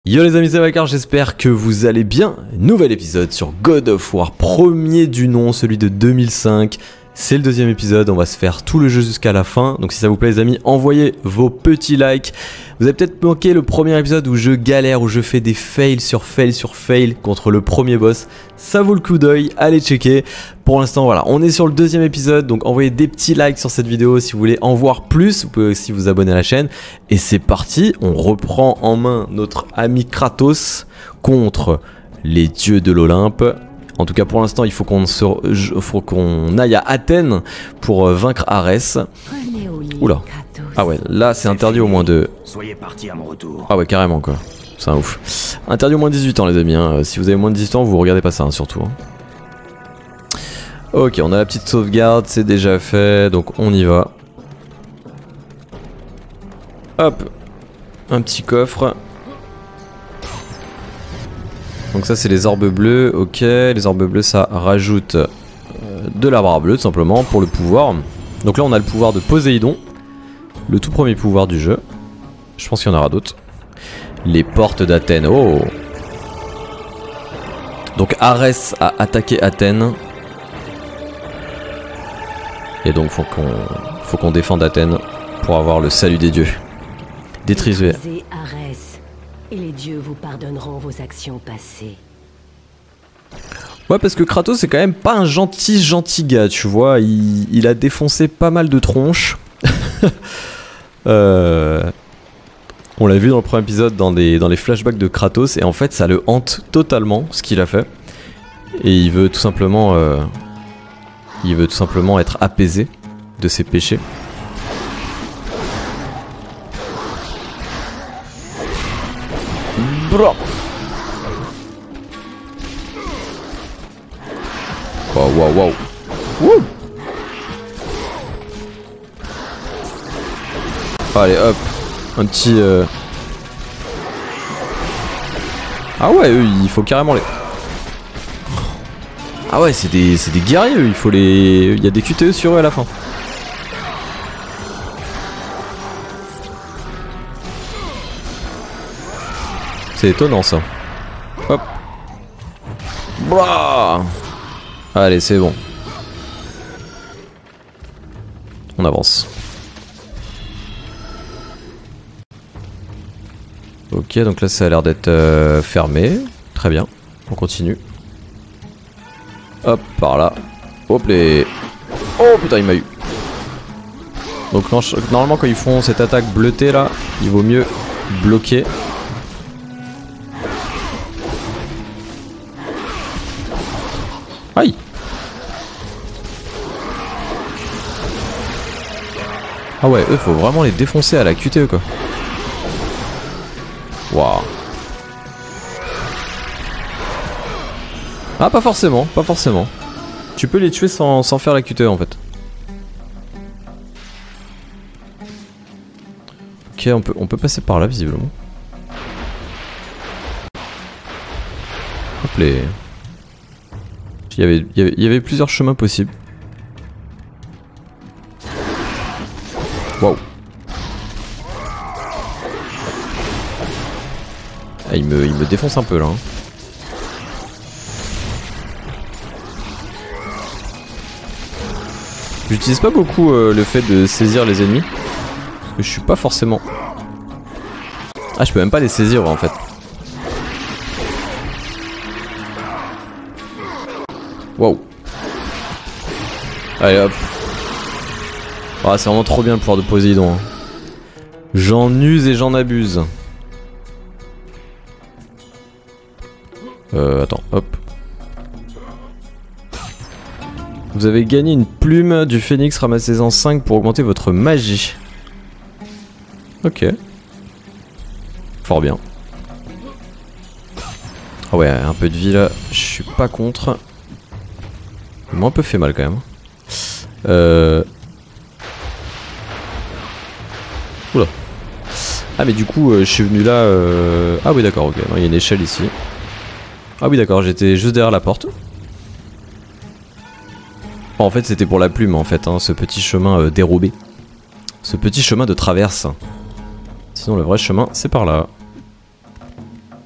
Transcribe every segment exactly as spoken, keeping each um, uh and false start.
Yo les amis, c'est Vakar, j'espère que vous allez bien. Nouvel épisode sur God of War, premier du nom, celui de deux mille cinq. C'est le deuxième épisode, on va se faire tout le jeu jusqu'à la fin. Donc si ça vous plaît les amis, envoyez vos petits likes. Vous avez peut-être manqué le premier épisode où je galère, où je fais des fails sur fails sur fails contre le premier boss. Ça vaut le coup d'œil, allez checker. Pour l'instant voilà, on est sur le deuxième épisode, donc envoyez des petits likes sur cette vidéo si vous voulez en voir plus. Vous pouvez aussi vous abonner à la chaîne. Et c'est parti, on reprend en main notre ami Kratos contre les dieux de l'Olympe. En tout cas pour l'instant il faut qu'on se... faut qu'on aille à Athènes pour vaincre Arès. Oula. Ah ouais, là c'est interdit au moins de... Soyez partis à mon retour. Ah ouais carrément quoi. C'est un ouf. Interdit au moins dix-huit ans les amis, hein. Si vous avez moins de dix-huit ans vous regardez pas ça hein, surtout. Hein. Ok, on a la petite sauvegarde, c'est déjà fait, donc on y va. Hop. Un petit coffre. Donc ça c'est les orbes bleus, ok, les orbes bleus ça rajoute euh, de la barre bleue tout simplement pour le pouvoir. Donc là on a le pouvoir de Poséidon, le tout premier pouvoir du jeu. Je pense qu'il y en aura d'autres. Les portes d'Athènes, oh. Donc Arès a attaqué Athènes. Et donc faut qu'on faut qu'on défende Athènes pour avoir le salut des dieux. Détruisez Arès. Et les dieux vous pardonneront vos actions passées. Ouais, parce que Kratos c'est quand même pas un gentil gentil gars, tu vois. Il, il a défoncé pas mal de tronches. euh, on l'a vu dans le premier épisode dans, des, dans les flashbacks de Kratos. Et en fait ça le hante totalement ce qu'il a fait. Et il veut tout simplement... Euh, il veut tout simplement être apaisé de ses péchés. Bro. Wow, wow, wow. Wouh. Allez, hop. Un petit... Euh... Ah ouais, eux, il faut carrément les... Ah ouais, c'est des, c'est des guerriers, eux. Il faut les... Il y a des Q T E sur eux à la fin. C'est étonnant ça. Hop. Blah. Allez, c'est bon. On avance. Ok, donc là ça a l'air d'être euh, fermé. Très bien. On continue. Hop, par là. Hop les... Oh putain, il m'a eu. Donc non, normalement quand ils font cette attaque bleutée là, il vaut mieux bloquer. Aïe. Ah ouais, eux faut vraiment les défoncer à la Q T E quoi. Waouh. Ah pas forcément, pas forcément. Tu peux les tuer sans, sans faire la Q T E en fait. Ok, on peut, on peut passer par là visiblement. Hop les... Il y, avait, il, y avait, il y avait plusieurs chemins possibles. Waouh. Ah, il, me, il me défonce un peu là. Hein. J'utilise pas beaucoup euh, le fait de saisir les ennemis. Parce que je suis pas forcément... Ah, je peux même pas les saisir en fait. Wow. Allez hop. Ah, c'est vraiment trop bien le pouvoir de Poséidon. Hein. J'en use et j'en abuse. Euh, attends, hop. Vous avez gagné une plume du phénix, ramassez-en cinq pour augmenter votre magie. Ok. Fort bien. Ah ouais, un peu de vie là, je suis pas contre. Il m'a un peu fait mal quand même. Euh... Oula. Ah mais du coup euh, je suis venu là... Euh... Ah oui d'accord, ok. Non, il y a une échelle ici. Ah oui d'accord, j'étais juste derrière la porte. Bon, en fait c'était pour la plume en fait, hein, ce petit chemin euh, dérobé. Ce petit chemin de traverse. Sinon le vrai chemin c'est par là.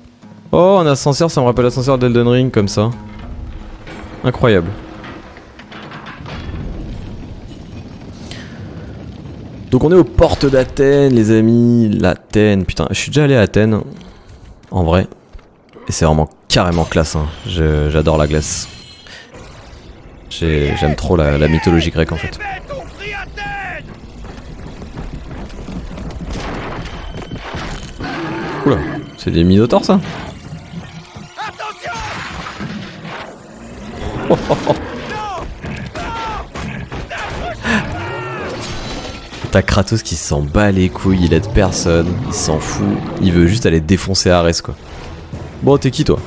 Oh, un ascenseur, ça me rappelle l'ascenseur d'Elden Ring comme ça. Incroyable. Donc on est aux portes d'Athènes les amis. L'Athènes, putain, je suis déjà allé à Athènes. En vrai. Et c'est vraiment carrément classe hein. J'adore la glace. J'aime trop la, la mythologie grecque en fait. Oula, c'est des minotaures ça. Oh, oh, oh. T'as Kratos qui s'en bat les couilles, il aide personne, il s'en fout, il veut juste aller défoncer Arès quoi. Bon, t'es qui toi?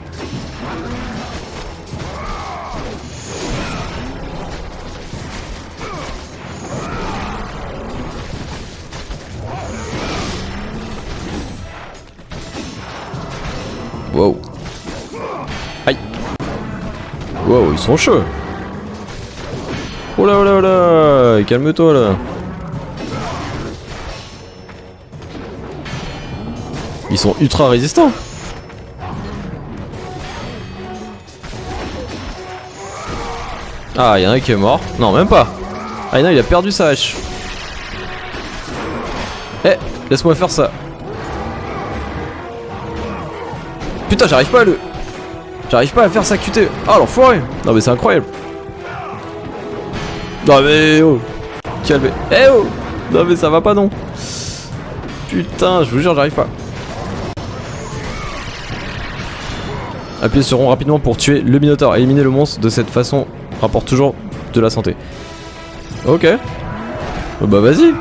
Wow. Aïe. Wow, ils sont chauds. Oh là oh là oh là, calme-toi là. Ils sont ultra résistants. Ah, y'en a un qui est mort. Non, même pas. Ah, non, il a perdu sa hache. Eh, laisse-moi faire ça. Putain, j'arrive pas à le... J'arrive pas à faire ça Q T. Ah, l'enfoiré. Non, mais c'est incroyable. Non, mais oh. Calme. Eh oh. Non, mais ça va pas non. Putain, je vous jure, j'arrive pas. Appuyez sur rond rapidement pour tuer le Minotaure. Éliminer le monstre de cette façon rapporte toujours de la santé. Ok. Bah vas-y.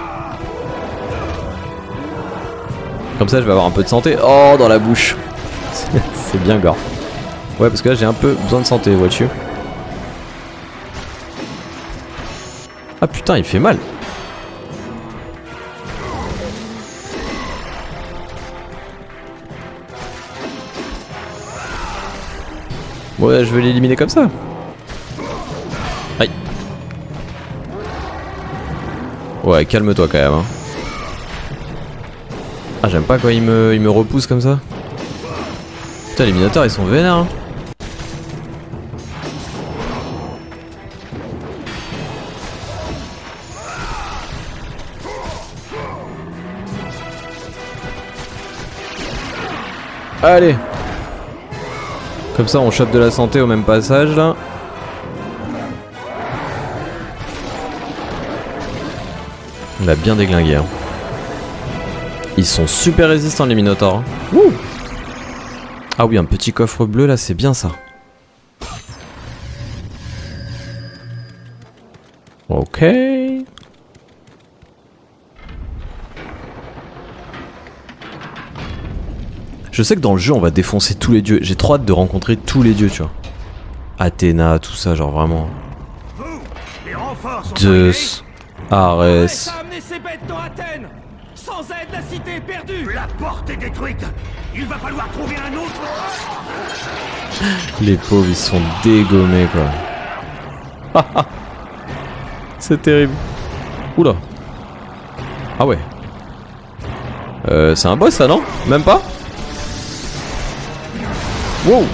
Comme ça je vais avoir un peu de santé. Oh, dans la bouche. C'est bien gore. Ouais, parce que là j'ai un peu besoin de santé, vois-tu. Ah putain, il fait mal. Ouais, je vais l'éliminer comme ça. Aïe. Ouais, calme-toi quand même. Hein. Ah, j'aime pas quand il me, il me repousse comme ça. Putain, les minotaures ils sont vénères. Hein. Allez. Comme ça on chope de la santé au même passage là. On l'a bien déglingué hein. Ils sont super résistants les minotaures hein. Ouh. Ah oui, un petit coffre bleu là, c'est bien ça. Ok. Je sais que dans le jeu on va défoncer tous les dieux. J'ai trop hâte de rencontrer tous les dieux, tu vois. Athéna, tout ça, genre vraiment. Zeus, Arès. Sans aide, la cité est perdue. La porte est détruite. Il va falloir trouver un autre. Les pauvres, ils sont dégommés quoi. C'est terrible. Oula. Ah ouais. Euh, c'est un boss ça, non? Même pas? Wow.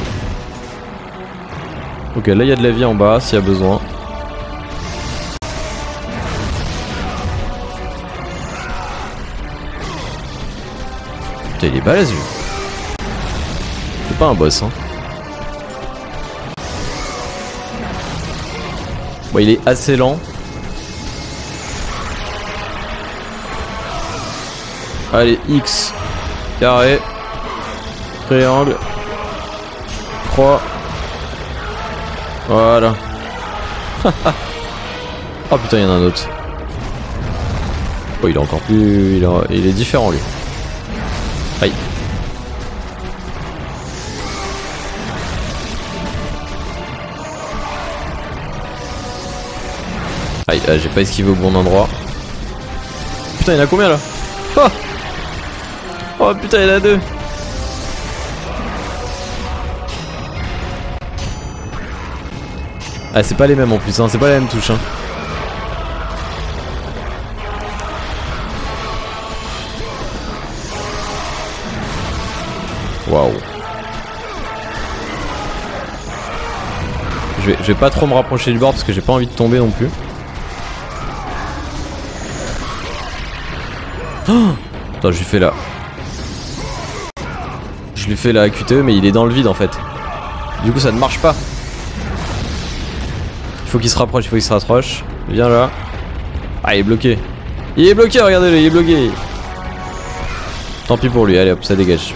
Ok, là il y a de la vie en bas s'il y a besoin. Putain, il est balèze lui. C'est pas un boss hein. Bon, il est assez lent. Allez, X, carré, triangle, croix. Voilà. Oh putain, il y en a un autre. Oh, il est encore plus... Il, a... il est différent lui. Aïe. Aïe, ah, j'ai pas esquivé au bon endroit. Putain, il y en a combien là? Oh, oh putain, il y en a deux. Ah, c'est pas les mêmes en plus, hein, c'est pas la même touche. Hein. Waouh. Je vais, je vais pas trop me rapprocher du bord parce que j'ai pas envie de tomber non plus. Oh, attends, je lui fais là. Je lui fais la Q T E mais il est dans le vide en fait. Du coup ça ne marche pas. Il faut qu'il se rapproche, il faut qu'il se rapproche. Viens là. Ah il est bloqué. Il est bloqué, regardez-le, il est bloqué. Tant pis pour lui, allez hop, ça dégage.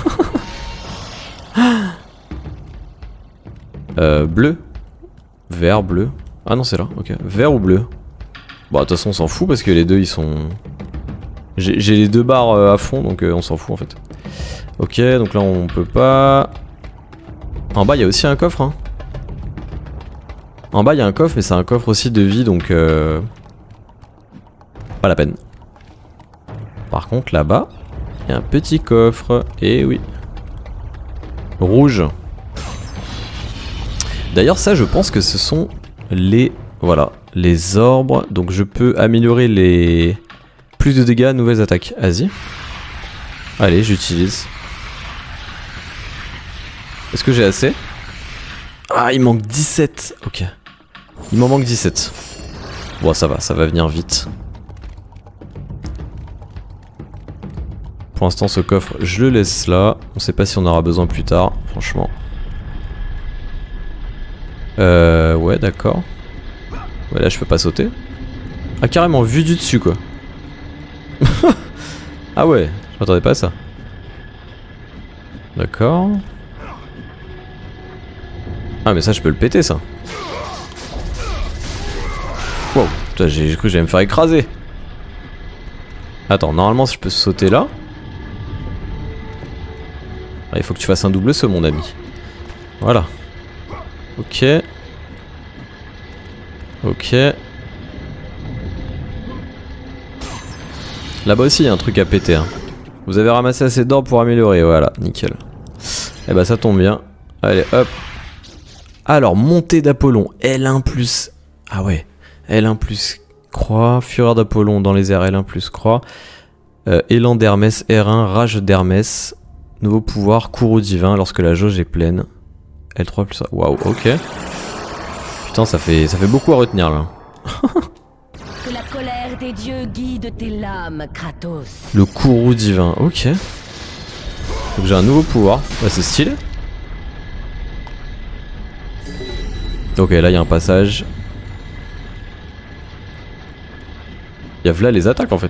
euh, bleu. Vert, bleu. Ah non c'est là, ok. Vert ou bleu. Bon de toute façon on s'en fout parce que les deux ils sont... J'ai les deux barres euh, à fond donc euh, on s'en fout en fait. Ok donc là on peut pas... En bas il y a aussi un coffre hein. En bas il y a un coffre mais c'est un coffre aussi de vie donc euh... pas la peine. Par contre là-bas il y a un petit coffre. Et oui. Rouge. D'ailleurs ça je pense que ce sont les... Voilà. Les orbes. Donc je peux améliorer les... Plus de dégâts, nouvelles attaques. Vas-y. Allez j'utilise. Est-ce que j'ai assez? Ah il manque dix-sept. Ok. Il m'en manque dix-sept. Bon ça va, ça va venir vite. Pour l'instant ce coffre je le laisse là. On sait pas si on aura besoin plus tard. Franchement. Euh ouais d'accord. Ouais là je peux pas sauter. Ah carrément vu du dessus quoi. Ah ouais, je m'attendais pas à ça. D'accord. Ah mais ça je peux le péter ça. Wow, putain j'ai cru que j'allais me faire écraser. Attends, normalement je peux sauter là. Ah, il faut que tu fasses un double saut mon ami. Voilà. Ok. Ok. Là-bas aussi il y a un truc à péter hein. Vous avez ramassé assez d'or pour améliorer, voilà, nickel. Et bah ça tombe bien. Allez hop. Alors montée d'Apollon, L un plus. Ah ouais, L un plus croix, fureur d'Apollon dans les airs, L un plus croix. euh, Élan d'Hermès, R un, rage d'Hermès. Nouveau pouvoir, courroux divin lorsque la jauge est pleine. L trois plus... Waouh, ok. Putain ça fait, ça fait beaucoup à retenir là. Que la colère des dieux guide tes lames, Kratos. Le courroux divin, ok. Donc j'ai un nouveau pouvoir, ouais, c'est stylé. Ok là il y a un passage. Il y a là les attaques en fait.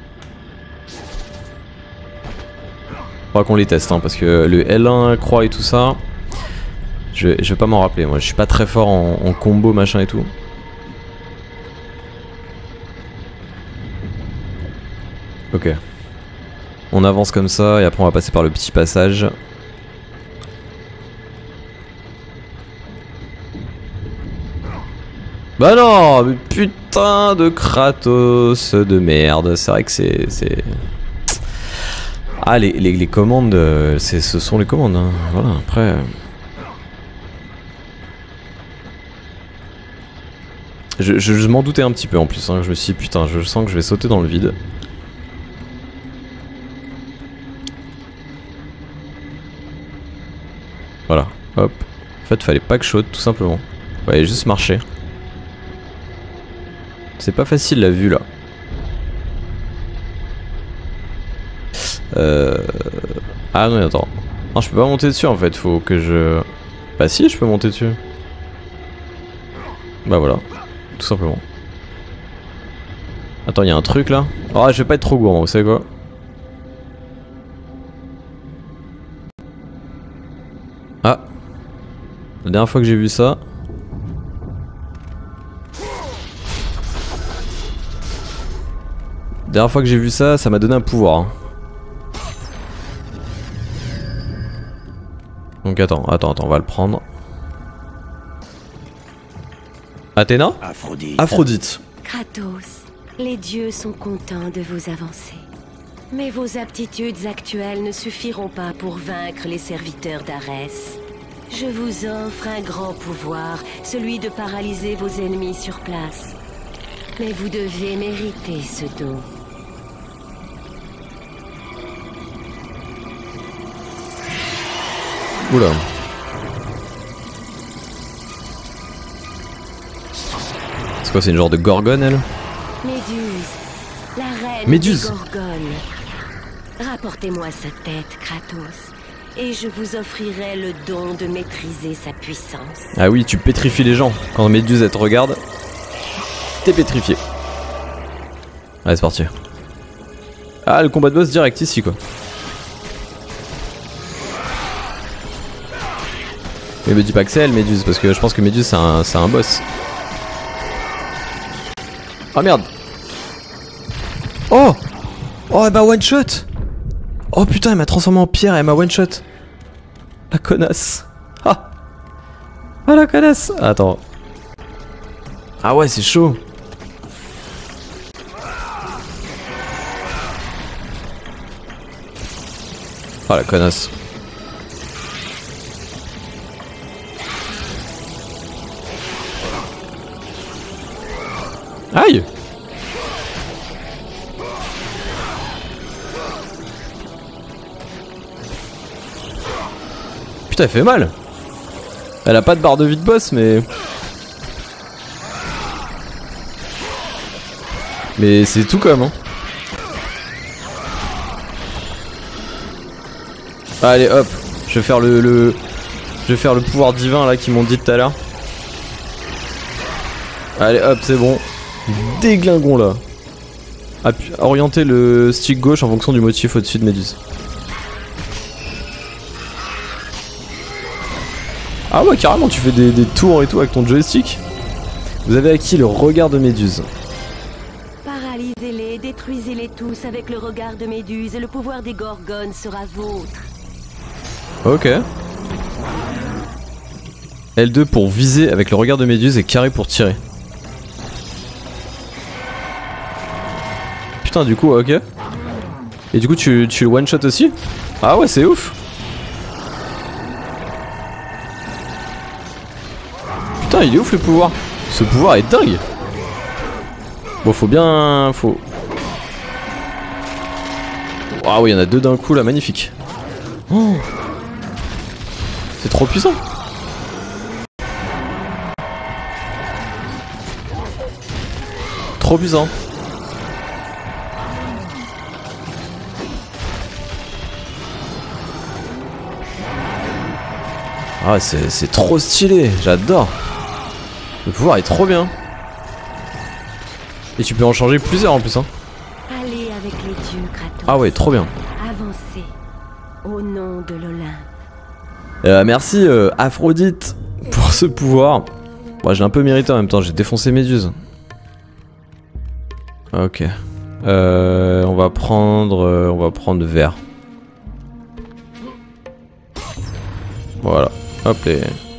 Faudra qu'on les teste hein, parce que le L un croix et tout ça, je vais, je vais pas m'en rappeler. Moi je suis pas très fort en, en combo machin et tout. Ok. On avance comme ça et après on va passer par le petit passage. Bah non, mais putain de Kratos de merde. C'est vrai que c'est... Ah les, les, les commandes, ce sont les commandes. Hein. Voilà, après... Je, je, je m'en doutais un petit peu en plus. Hein. Je me suis dit putain, je sens que je vais sauter dans le vide. Voilà, hop. En fait, fallait pas que je saute, tout simplement. Fallait juste marcher. C'est pas facile la vue là. Euh... Ah non, attends. Non, je peux pas monter dessus en fait, faut que je... Bah si, je peux monter dessus. Bah voilà, tout simplement. Attends, il y a un truc là. Oh, je vais pas être trop gourmand, vous savez quoi? Ah. La dernière fois que j'ai vu ça... La dernière fois que j'ai vu ça, ça m'a donné un pouvoir. Hein. Donc attends, attends, attends, on va le prendre. Athéna ? Aphrodite. Aphrodite. Kratos, les dieux sont contents de vous avancer. Mais vos aptitudes actuelles ne suffiront pas pour vaincre les serviteurs d'Arès. Je vous offre un grand pouvoir, celui de paralyser vos ennemis sur place. Mais vous devez mériter ce don. Oula. quoi, c'est une genre de gorgone elle? Méduse, la reine Méduse. des Gorgones. Rapportez-moi sa tête, Kratos, et je vous offrirai le don de maîtriser sa puissance. Ah oui, tu pétrifies les gens. Quand Méduse elle te regarde, t'es pétrifié. Allez, c'est parti. Ah, le combat de boss direct ici quoi. Mais me dis pas que c'est elle, Méduse, parce que je pense que Méduse c'est un, c'est un boss. Oh merde. Oh. Oh, elle m'a one shot. Oh putain, elle m'a transformé en pierre et elle m'a one shot. La connasse. Ah. Ah la connasse. Attends. Ah ouais, c'est chaud. Ah la connasse. Aïe. Putain, elle fait mal. Elle a pas de barre de vie de boss, mais... Mais c'est tout comme, hein. Allez, hop. Je vais faire le... le... Je vais faire le pouvoir divin, là, qu'ils m'ont dit tout à l'heure. Allez, hop, c'est bon. Déglingon, là. Appu... Orienter le stick gauche en fonction du motif au-dessus de Méduse. Ah ouais, carrément, tu fais des, des tours et tout avec ton joystick. Vous avez acquis le regard de Méduse. Paralysez-les, détruisez-les tous avec le regard de Méduse et le pouvoir des Gorgones sera vôtre. Ok. L deux pour viser avec le regard de Méduse et carré pour tirer. Putain, du coup, ok. Et du coup, tu, tu le one shot aussi? Ah ouais, c'est ouf. Putain, il est ouf le pouvoir. Ce pouvoir est dingue. Bon, faut bien... Faut... Waouh, il y en a deux d'un coup là, magnifique. Oh. C'est trop puissant. Trop puissant. Ah, c'est trop stylé, j'adore. Le pouvoir est trop bien. Et tu peux en changer plusieurs en plus, hein. Allez avec les dieux, Kratos. Ah ouais, trop bien. Avancez au nom de l'Olympe. Euh, merci euh, Aphrodite pour ce pouvoir. Bon, j'ai un peu mérité en même temps, j'ai défoncé Méduse. Ok. Euh, on va prendre, euh, on va prendre vert. Voilà. Hop les.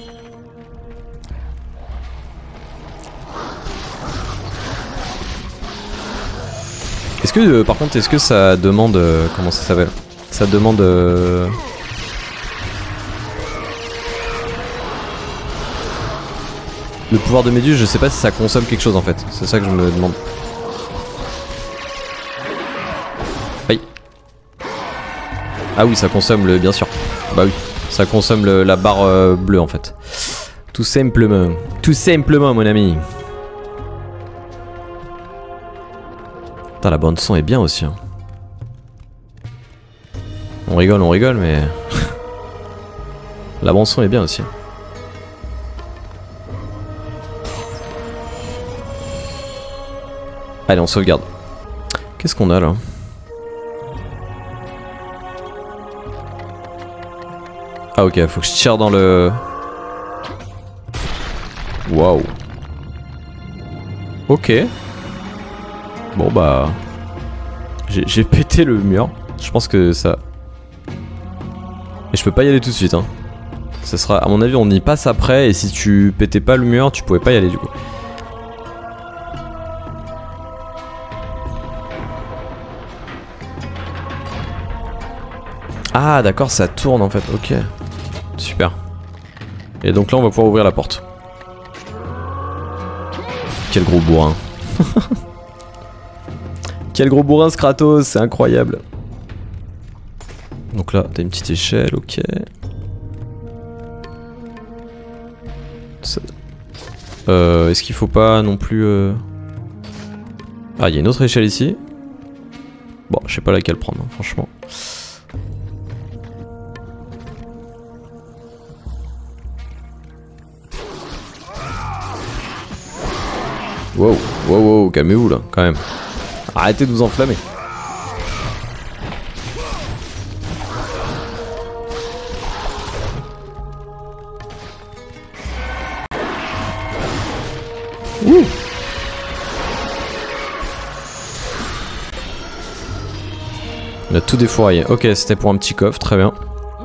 Est-ce que, euh, par contre, est-ce que ça demande, euh, comment ça s'appelle? Ça demande. Euh... Le pouvoir de Méduse, je sais pas si ça consomme quelque chose en fait. C'est ça que je me demande. Aïe. Ah oui, ça consomme le, bien sûr. Bah oui, ça consomme le, la barre euh, bleue en fait. Tout simplement. Tout simplement, mon ami. Putain, la bande son est bien aussi. Hein. On rigole, on rigole, mais la bande son est bien aussi. Allez, on sauvegarde. Qu'est-ce qu'on a là? Ah ok, faut que je tire dans le... Waouh. Ok. Bon bah... J'ai pété le mur. Je pense que ça... Et je peux pas y aller tout de suite, hein. Ça sera... À mon avis, on y passe après, et si tu pétais pas le mur, tu pouvais pas y aller du coup. Ah d'accord, ça tourne en fait, ok. Super. Et donc là on va pouvoir ouvrir la porte. Quel gros bourrin. Quel gros bourrin ce Kratos, c'est incroyable. Donc là t'as une petite échelle, ok. Ça... Euh, Est-ce qu'il faut pas non plus... Euh... Ah, il y a une autre échelle ici. Bon, je sais pas laquelle prendre, hein, franchement. Wow, wow, wow, calmez-vous là, quand même. Arrêtez de vous enflammer. Ouh. On a tout défouraillé. Ok, c'était pour un petit coffre, très bien.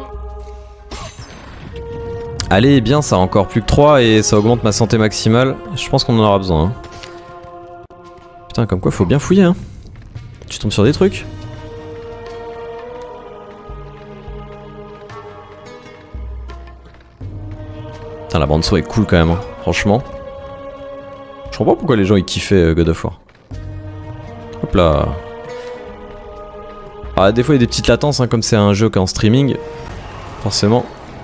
Allez, bien, ça a encore plus que trois et ça augmente ma santé maximale. Je pense qu'on en aura besoin. Hein. Putain, comme quoi, faut bien fouiller. Hein. Tu tombes sur des trucs. Putain, la bande son est cool quand même, hein. Franchement. Je comprends pas pourquoi les gens ils kiffaient euh, God of War. Hop là. Ah, des fois il y a des petites latences, hein, comme c'est un jeu qui est en streaming. Forcément.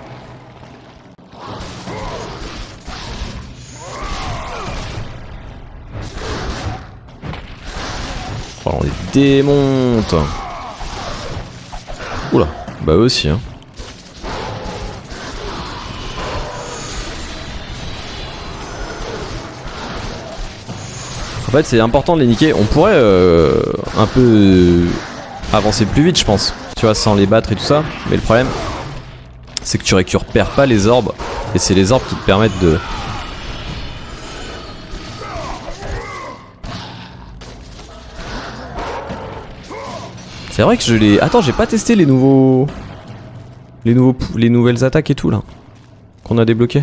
Oh, on les démonte. Oula, bah eux aussi hein. En fait c'est important de les niquer. On pourrait euh, un peu avancer plus vite je pense. Tu vois, sans les battre et tout ça. Mais le problème c'est que tu récupères pas les orbes. Et c'est les orbes qui te permettent de... C'est vrai que je les... Attends, j'ai pas testé les nouveaux... Les nouveaux... Les nouvelles attaques et tout là. Qu'on a débloqué.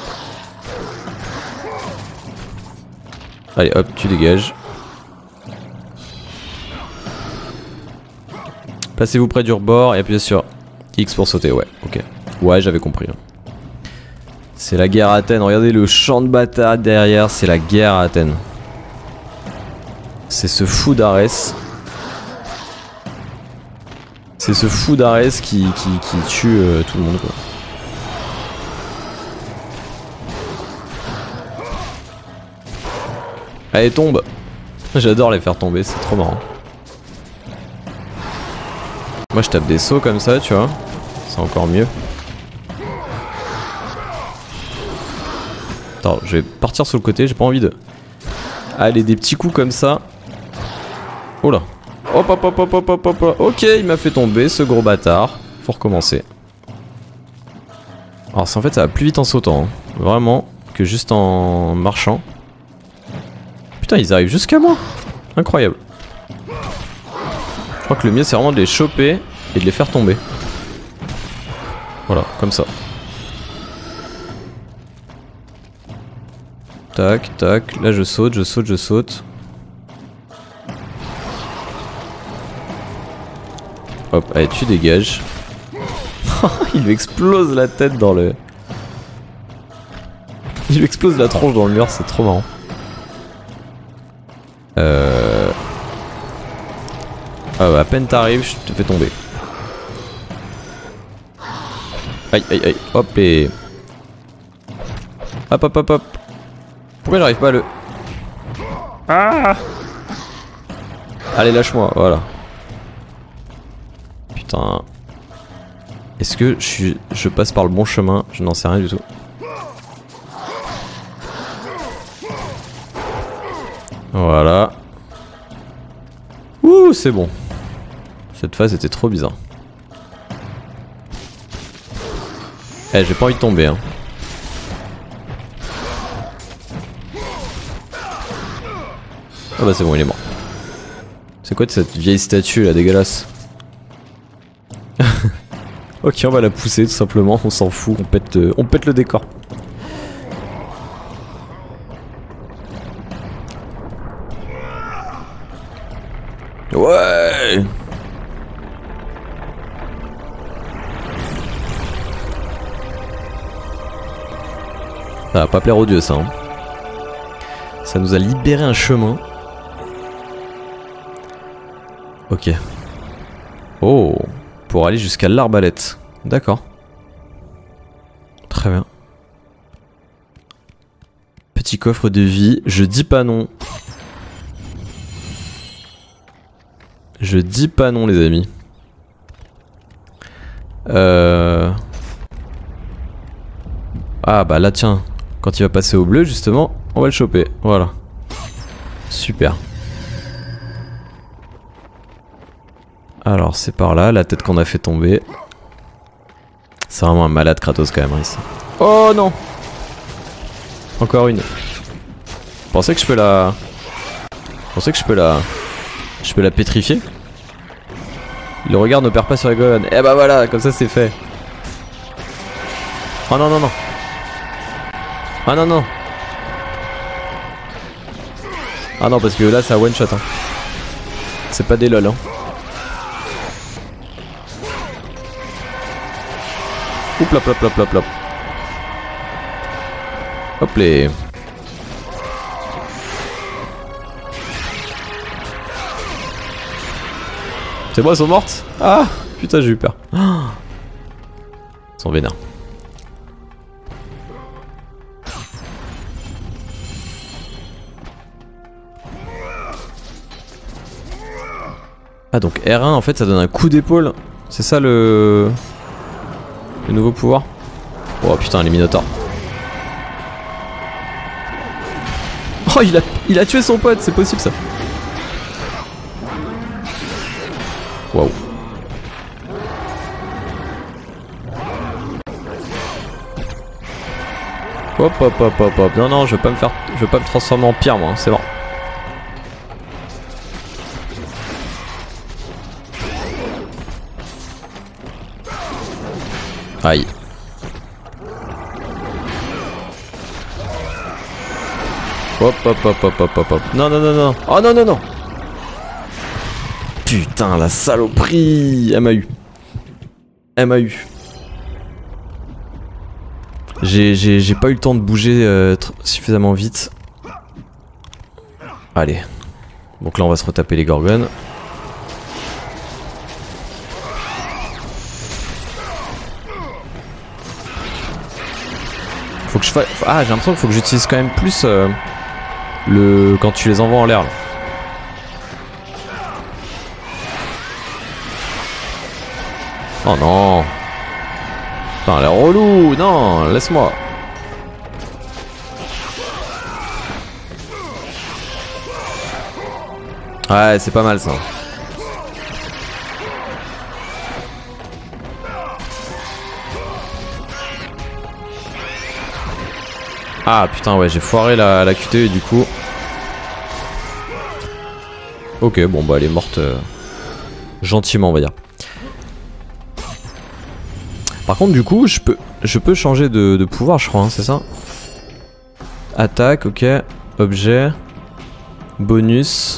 Allez hop, tu dégages. Placez-vous près du rebord et appuyez sur X pour sauter, ouais, ok. Ouais, j'avais compris. C'est la guerre à Athènes, regardez le champ de bataille derrière, c'est la guerre à Athènes. C'est ce fou d'Arès. C'est ce fou d'Arès qui, qui, qui tue euh, tout le monde quoi. Allez tombe. J'adore les faire tomber, c'est trop marrant. Moi je tape des sauts comme ça tu vois. C'est encore mieux. Attends, je vais partir sur le côté, j'ai pas envie de... Allez, des petits coups comme ça. Oh là. Hop hop hop hop hop hop hop hop. Ok, il m'a fait tomber ce gros bâtard. Faut recommencer. Alors en fait ça va plus vite en sautant. Hein. Vraiment. Que juste en marchant. Putain, ils arrivent jusqu'à moi. Incroyable. Je crois que le mieux c'est vraiment de les choper et de les faire tomber. Voilà, comme ça. Tac, tac. Là je saute, je saute, je saute. Hop, allez, tu dégages. Il lui explose la tête dans le... Il lui explose la tronche dans le mur, c'est trop marrant. Euh... Ah ouais, à peine t'arrives, je te fais tomber. Aïe, aïe, aïe. Hop et... Hop, hop, hop, hop. Pourquoi j'arrive pas à le... Ah! Allez, lâche-moi, voilà. Putain. Est-ce que je, suis, je passe par le bon chemin? Je n'en sais rien du tout. Voilà. Ouh, c'est bon. Cette phase était trop bizarre. Eh, j'ai pas envie de tomber, hein. Ah bah c'est bon, il est mort. C'est quoi de cette vieille statue là, dégueulasse? Ok, on va la pousser tout simplement, on s'en fout, on pète, euh, on pète le décor. Ouais. Ça va pas plaire aux dieux ça. Hein. Ça nous a libéré un chemin. Ok. Oh. Pour aller jusqu'à l'arbalète. D'accord. Très bien. Petit coffre de vie. Je dis pas non. Je dis pas non les amis. Euh... Ah bah là tiens, quand il va passer au bleu justement, on va le choper. Voilà. Super. Alors c'est par là, la tête qu'on a fait tomber. C'est vraiment un malade Kratos quand même hein, ici. Oh non! Encore une. Vous pensez que je peux la... Vous pensez que je peux la... Je peux la pétrifier? Le regard ne perd pas sur les Gohan. Eh bah voilà, comme ça c'est fait. Oh non non non. Ah non non. Ah non parce que là c'est un one shot hein. C'est pas des lol hein. Oup hop hop hop hop hop. Hop les. C'est bon, elles sont mortes. Ah putain j'ai eu peur. Oh. Elles sont vénères. Ah donc R un en fait ça donne un coup d'épaule. C'est ça le... Le nouveau pouvoir. Oh putain les Minotaurs. Oh il a, il a tué son pote, c'est possible ça. Waouh. Hop hop hop hop hop. Non non je veux pas me faire. Je veux pas me transformer en pierre moi, c'est bon. Aïe. Hop hop hop hop hop hop hop. Non non non non. Oh non non non. Putain la saloperie. Elle m'a eu. Elle m'a eu. J'ai j'ai j'ai pas eu le temps de bouger euh, suffisamment vite. Allez. Donc là on va se retaper les Gorgones. Faut que je fasse... Ah j'ai l'impression qu'il faut que j'utilise quand même plus euh, le... quand tu les envoies en l'air là. Oh non. Putain elle est relou. Non laisse-moi. Ouais c'est pas mal ça. Ah putain ouais j'ai foiré la, la Q T E du coup. Ok bon bah elle est morte euh, gentiment on va dire. Par contre du coup je peux je peux changer de, de pouvoir je crois hein, c'est ça. Attaque ok. Objet. Bonus.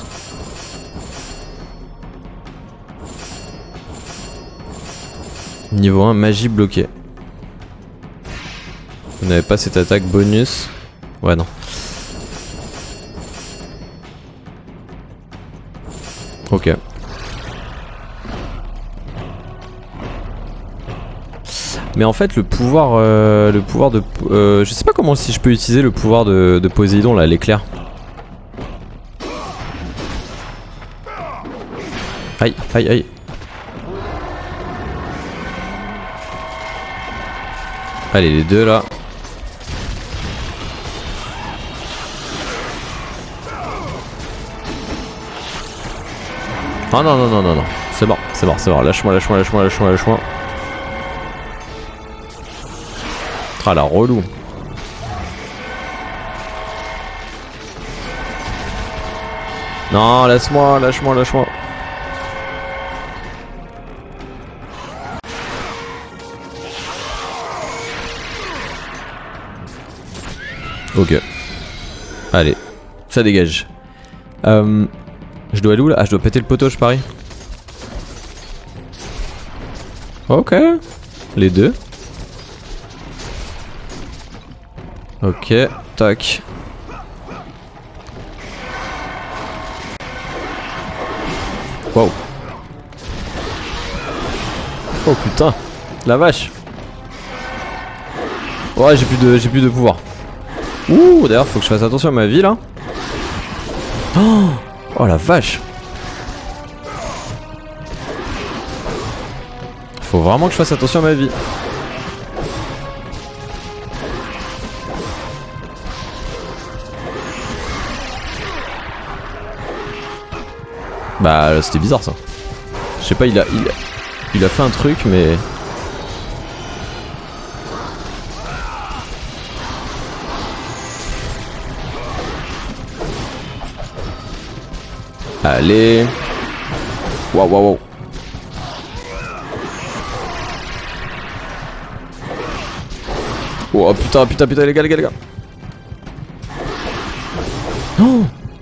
Niveau un magie bloquée. Vous n'avez pas cette attaque bonus. Ouais non. Ok. Mais en fait le pouvoir euh, le pouvoir de euh, je sais pas comment si je peux utiliser le pouvoir de, de Poséidon là l'éclair. Aïe aïe aïe. Allez les deux là. Oh non non non non non. C'est mort, c'est mort, c'est mort. Lâche-moi, lâche-moi, lâche-moi, lâche-moi, lâche-moi. Ah la relou. Non, laisse-moi, lâche-moi, lâche-moi. Ok. Allez, ça dégage. Euh, je dois aller où là? Ah, je dois péter le poteau, je parie. Ok. Les deux. Ok, tac. Wow. Oh putain, la vache. Ouais, j'ai plus de j'ai plus de pouvoir. Ouh, d'ailleurs, faut que je fasse attention à ma vie là. Oh, oh la vache. Faut vraiment que je fasse attention à ma vie. Bah c'était bizarre ça. Je sais pas, il a, il a, il a fait un truc mais... Allez. Waouh waouh waouh. Oh putain putain putain les gars les gars les gars. Oh.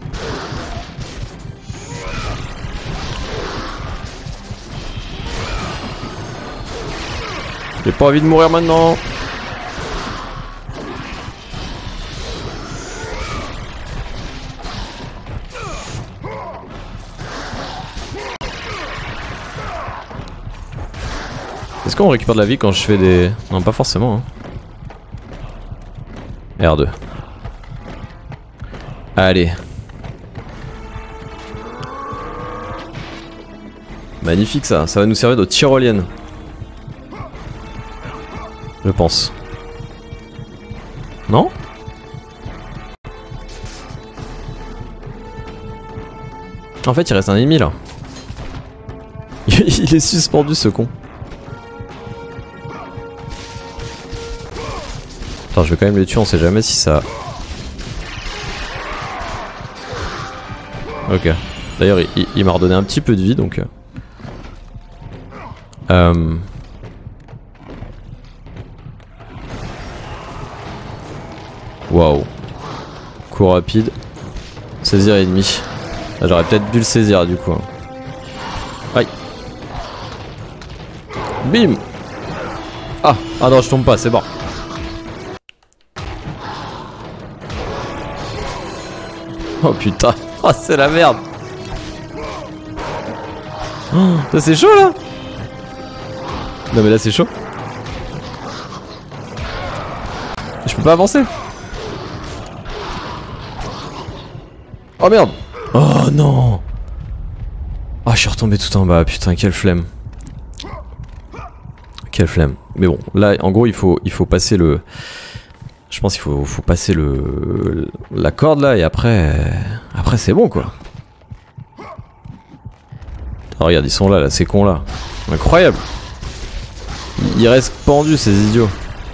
J'ai pas envie de mourir maintenant. Est-ce qu'on récupère de la vie quand je fais des... Non, pas forcément. Hein. R deux. Allez. Magnifique ça, ça va nous servir de tyrolienne. Je pense. Non? En fait, il reste un ennemi là. Il est suspendu ce con. Attends, je vais quand même le tuer, on sait jamais si ça... Ok. D'ailleurs, il, il, il m'a redonné un petit peu de vie donc... Euh... Waouh. Coup rapide. Saisir ennemi. J'aurais peut-être dû le saisir du coup. Aïe. Bim. Ah, ah non, je tombe pas, c'est bon. Oh putain, oh c'est la merde. Oh, ça c'est chaud là. Non mais là c'est chaud. Je peux pas avancer. Oh merde. Oh non. Oh je suis retombé tout en bas, putain quelle flemme. Quelle flemme. Mais bon, là en gros il faut, il faut passer le... Je pense qu'il faut, faut passer le la corde là et après après c'est bon quoi. Oh, regarde ils sont là là ces cons là. Incroyable. Ils restent pendus ces idiots.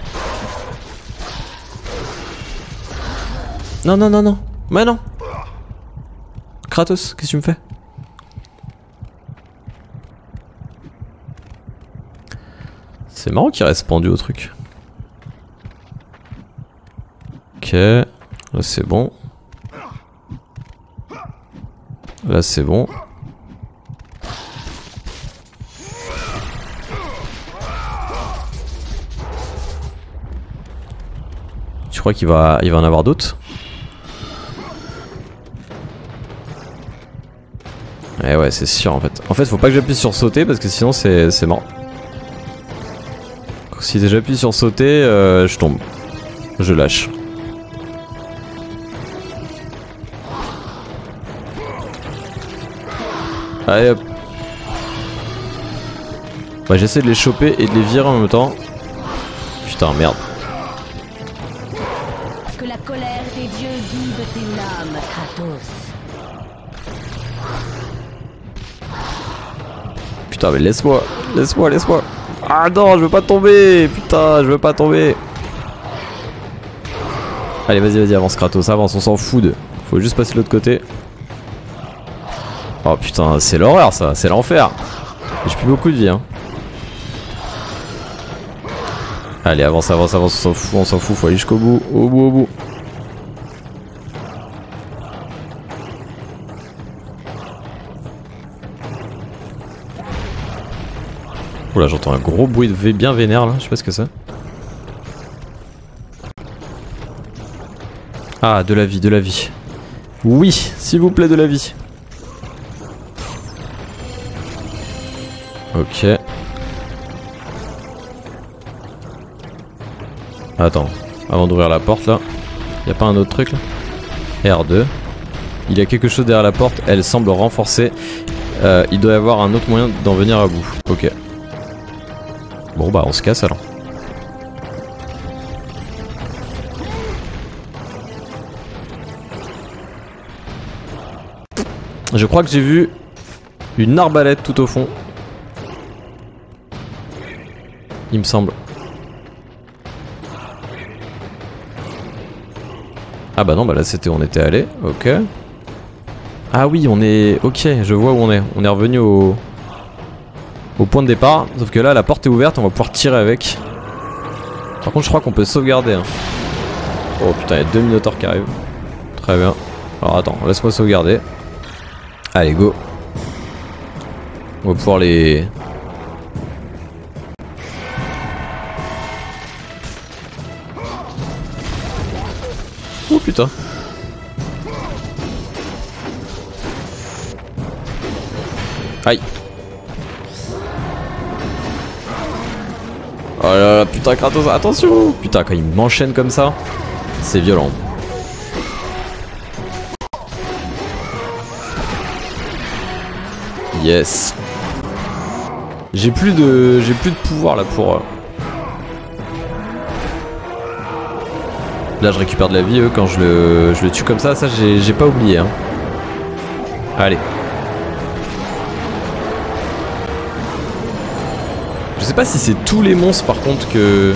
Non non non non. Mais non. Kratos, qu'est-ce que tu me fais? C'est marrant qu'ils restent pendus au truc. Ok, là c'est bon. Là c'est bon. Tu crois qu'il va, il va en avoir d'autres? Eh ouais c'est sûr en fait. En fait faut pas que j'appuie sur sauter parce que sinon c'est mort. Si j'appuie sur sauter, euh, je tombe. Je lâche. Allez hop. Bah j'essaie de les choper et de les virer en même temps. Putain merde. Que la colère des dieux guide tes lames, Kratos. Putain mais laisse-moi, laisse-moi, laisse-moi. Ah non je veux pas tomber. Putain je veux pas tomber. Allez vas-y vas-y avance Kratos, avance, on s'en fout de... Faut juste passer de l'autre côté. Oh putain c'est l'horreur ça, c'est l'enfer. J'ai plus beaucoup de vie hein. Allez avance avance avance, on s'en fout, on s'en fout, faut aller jusqu'au bout, au bout au bout. Oula j'entends un gros bruit de V bien vénère là, je sais pas ce que c'est. Ah de la vie, de la vie. Oui, s'il vous plaît de la vie. Ok. Attends, avant d'ouvrir la porte là. Y'a pas un autre truc là? R deux. Il y a quelque chose derrière la porte, elle semble renforcée. Euh, il doit y avoir un autre moyen d'en venir à bout. Ok. Bon bah on se casse alors. Je crois que j'ai vu une arbalète tout au fond. Il me semble. Ah bah non, bah là c'était où on était allé. Ok. Ah oui, on est... Ok, je vois où on est. On est revenu au... Au point de départ. Sauf que là, la porte est ouverte, on va pouvoir tirer avec. Par contre, je crois qu'on peut sauvegarder. Hein. Oh putain, il y a deux minotaures qui arrivent. Très bien. Alors attends, laisse-moi sauvegarder. Allez, go. On va pouvoir les... Oh putain. Aïe. Oh là là, putain Kratos, attention. Putain, quand il m'enchaîne comme ça, c'est violent. Yes. J'ai plus de... J'ai plus de pouvoir là pour... Euh... Là je récupère de la vie, eux, quand je le, je le tue comme ça, ça j'ai pas oublié. Hein. Allez. Je sais pas si c'est tous les monstres par contre que...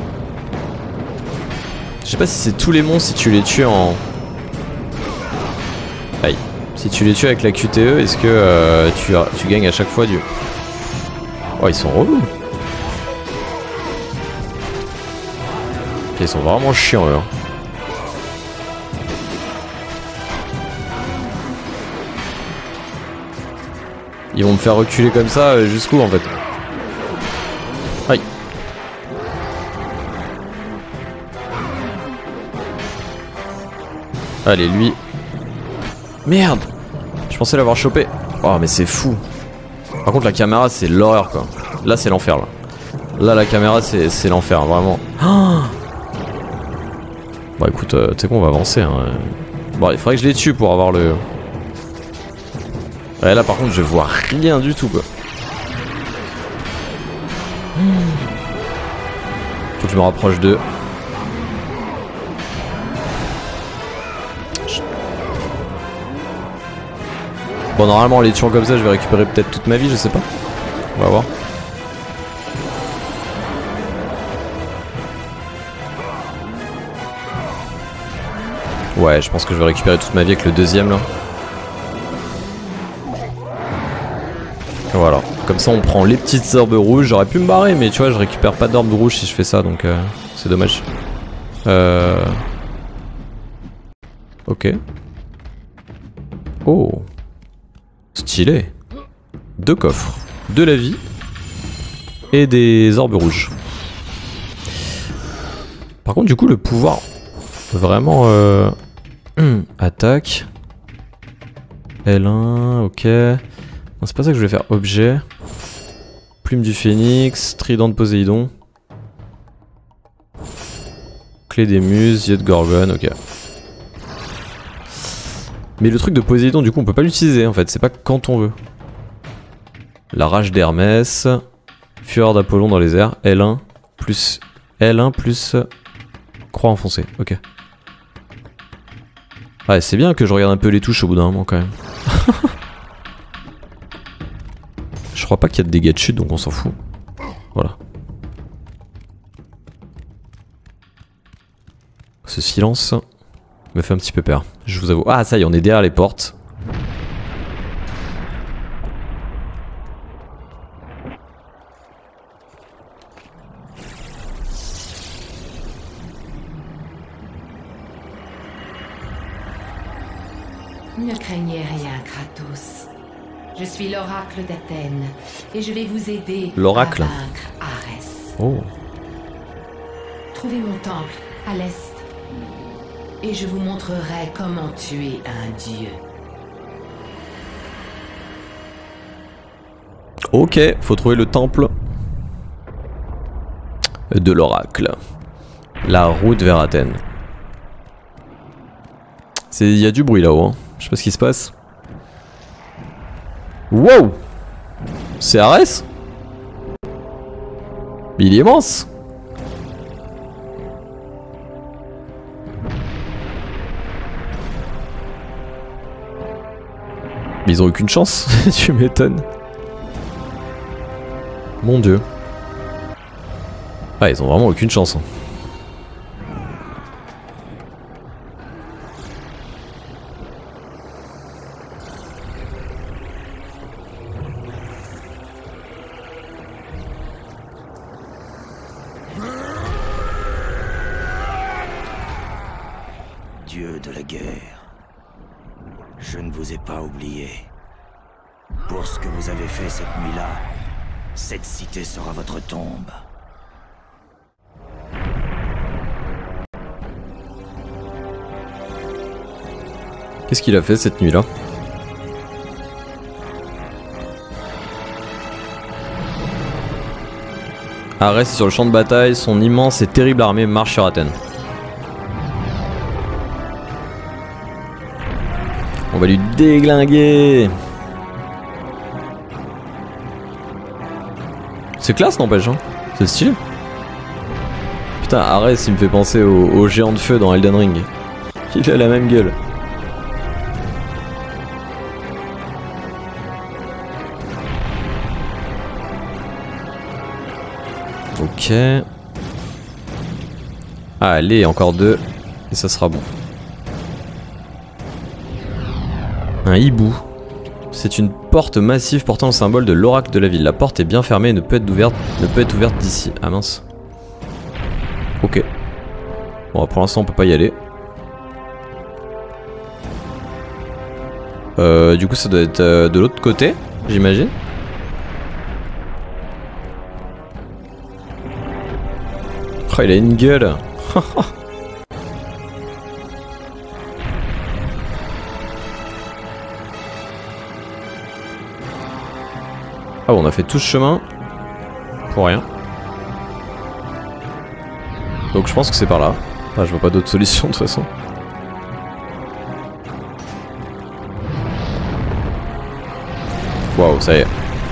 Je sais pas si c'est tous les monstres si tu les tues en... Aïe. Si tu les tues avec la Q T E, est-ce que euh, tu, tu gagnes à chaque fois du... Oh ils sont relous. Ils sont vraiment chiants eux. Ils vont me faire reculer comme ça jusqu'où en fait? Aïe. Allez lui. Merde. Je pensais l'avoir chopé. Oh mais c'est fou. Par contre la caméra c'est l'horreur quoi. Là c'est l'enfer là. Là la caméra c'est l'enfer vraiment. Oh bon écoute, euh, tu sais quoi, on va avancer hein. Bon il faudrait que je les tue pour avoir le... Ouais là par contre je vois rien du tout quoi. Faut que je me rapproche d'eux. Bon normalement en les tuant comme ça je vais récupérer peut-être toute ma vie, je sais pas. On va voir. Ouais, je pense que je vais récupérer toute ma vie avec le deuxième là. Voilà, comme ça on prend les petites orbes rouges. J'aurais pu me barrer mais tu vois je récupère pas d'orbes rouges si je fais ça donc euh, c'est dommage. Euh... Ok. Oh. Stylé. Deux coffres. De la vie. Et des orbes rouges. Par contre du coup le pouvoir... Vraiment... Euh... Attaque. L un, ok. Non, c'est pas ça que je voulais faire. Objet. Plume du phénix. Trident de Poséidon. Clé des muses. Yeux de Gorgone, ok. Mais le truc de Poséidon, du coup, on peut pas l'utiliser en fait. C'est pas quand on veut. La rage d'Hermès. Fureur d'Apollon dans les airs. L un. Plus. L un plus. Croix enfoncée, ok. Ouais, c'est bien que je regarde un peu les touches au bout d'un moment quand même. Je crois pas qu'il y a de dégâts de chute donc on s'en fout. Voilà. Ce silence me fait un petit peu peur, je vous avoue. Ah ça y est, on est derrière les portes. Ne craignez rien, Kratos. Je suis l'oracle d'Athènes et je vais vous aider à L'oracle. vaincre Arès. Oh. Trouvez mon temple à l'est et je vous montrerai comment tuer un dieu. Ok, faut trouver le temple de l'oracle. La route vers Athènes. Il y a du bruit là-haut, hein. Je sais pas ce qui se passe. Wow! C'est Ares? Il est immense! Mais ils ont aucune chance, tu m'étonnes. Mon dieu. Ah, ils ont vraiment aucune chance. Hein. Dieu de la guerre, je ne vous ai pas oublié. Pour ce que vous avez fait cette nuit-là, cette cité sera votre tombe. Qu'est-ce qu'il a fait cette nuit-là? Arès est sur le champ de bataille, son immense et terrible armée marche sur Athènes. On va lui déglinguer. C'est classe n'empêche, hein. C'est stylé. Putain, Arès il me fait penser au, au géant de feu dans Elden Ring. Il a la même gueule. Ok. Allez, encore deux. Et ça sera bon. Un hibou. C'est une porte massive portant le symbole de l'oracle de la ville. La porte est bien fermée et ne peut être ouverte, ne peut être ouverte d'ici. Ah mince. Ok. Bon, pour l'instant on peut pas y aller. Euh, du coup ça doit être euh, de l'autre côté, j'imagine. Oh, il a une gueule. Ah bon, on a fait tout ce chemin pour rien. Donc je pense que c'est par là. Enfin, je vois pas d'autre solution de toute façon. Waouh, ça y est.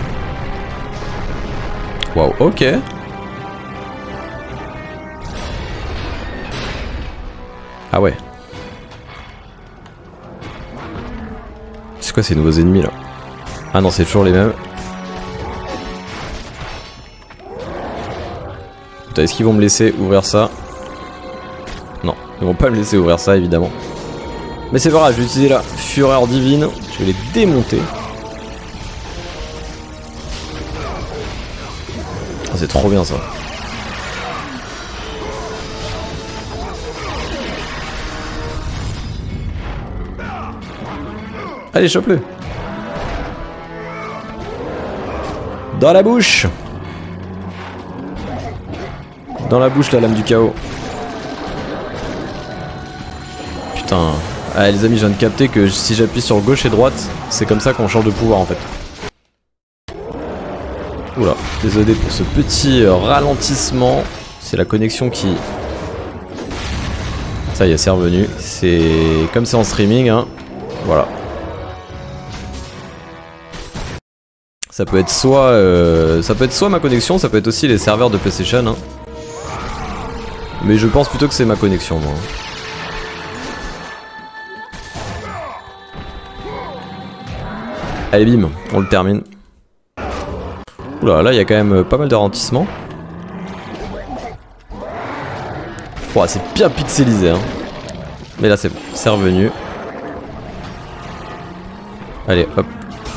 Waouh, ok. Ah ouais. C'est quoi ces nouveaux ennemis là? Ah non, c'est toujours les mêmes. Est-ce qu'ils vont me laisser ouvrir ça? Non, ils vont pas me laisser ouvrir ça évidemment. Mais c'est pas grave, je vais utiliser la fureur divine. Je vais les démonter. Oh, c'est trop bien ça. Allez, chope-le. Dans la bouche. Dans la bouche la lame du chaos. Putain. Ah les amis, je viens de capter que si j'appuie sur gauche et droite, c'est comme ça qu'on change de pouvoir en fait. Oula, désolé pour ce petit ralentissement. C'est la connexion qui... Ça y est, c'est revenu. C'est comme c'est en streaming, hein. Voilà. Ça peut être soit... Euh... Ça peut être soit ma connexion, ça peut être aussi les serveurs de PlayStation, hein. Mais je pense plutôt que c'est ma connexion, moi. Allez, bim, on le termine. Oula, là, il y a quand même pas mal de ralentissement. Oh, c'est bien pixelisé, hein. Mais là, c'est bon, c'est revenu. Allez, hop.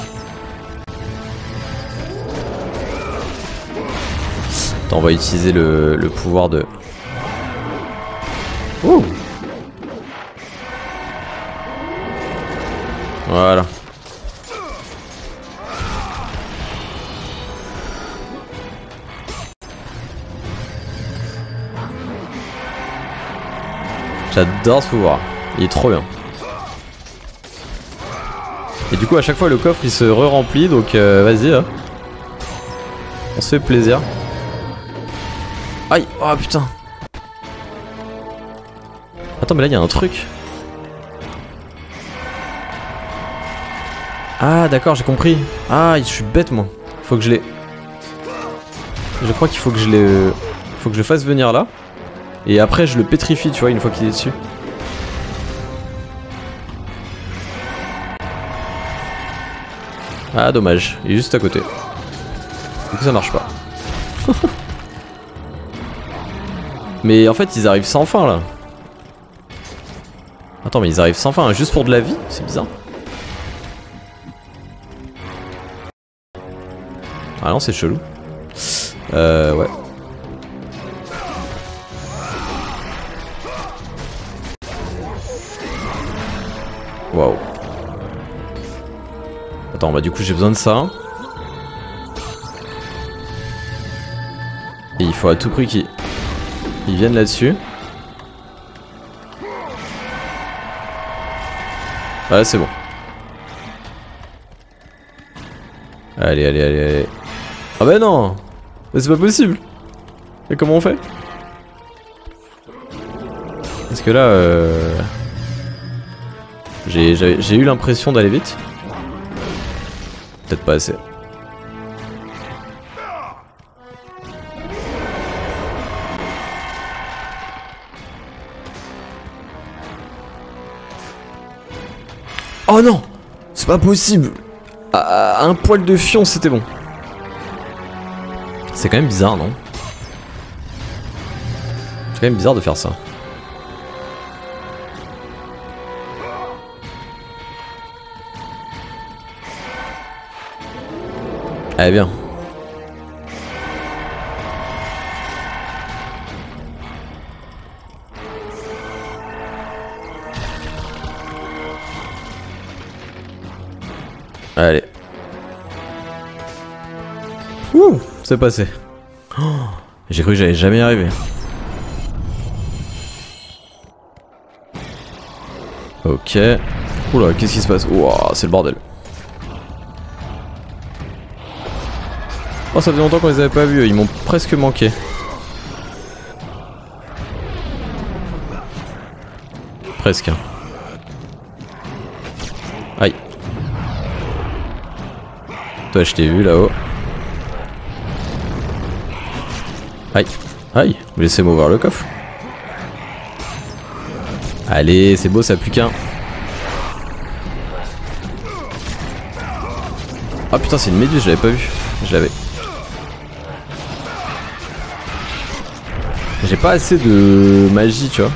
Attends, on va utiliser le, le pouvoir de... Ouh. Voilà. J'adore ce pouvoir, il est trop bien. Et du coup à chaque fois le coffre il se re-remplit, donc euh, vas-y hein. On se fait plaisir. Aïe, oh putain. Attends mais là il y a un truc. Ah d'accord, j'ai compris. Ah, je suis bête moi. Faut que je les... Je crois qu'il faut que je les... Faut que je le fasse venir là. Et après je le pétrifie, tu vois, une fois qu'il est dessus. Ah dommage, il est juste à côté. Du coup ça marche pas. Mais en fait ils arrivent sans fin là. Attends mais ils arrivent sans fin, juste pour de la vie? C'est bizarre. Ah non c'est chelou. Euh ouais. Waouh. Attends bah du coup j'ai besoin de ça. Et il faut à tout prix qu'ils ils viennent là-dessus. Voilà c'est bon. Allez allez allez allez. Ah bah non. Mais c'est pas possible. Et comment on fait? Parce que là euh... J'ai j'ai eu l'impression d'aller vite. Peut-être pas assez. Oh non! C'est pas possible! À un poil de fion, c'était bon. C'est quand même bizarre, non? C'est quand même bizarre de faire ça. Allez, bien. Allez. Ouh, c'est passé. Oh, j'ai cru que j'allais jamais y arriver. Ok. Oula, qu'est-ce qui se passe? Ouah, c'est le bordel. Oh, ça fait longtemps qu'on les avait pas vus, ils m'ont presque manqué. Presque. Aïe. Toi, je t'ai vu là-haut. Aïe. Aïe. Vous laissez-moi ouvrir le coffre. Allez, c'est beau, ça plus qu'un. Ah putain, c'est une méduse, je l'avais pas vu. Je l'avais. J'ai pas assez de magie, tu vois.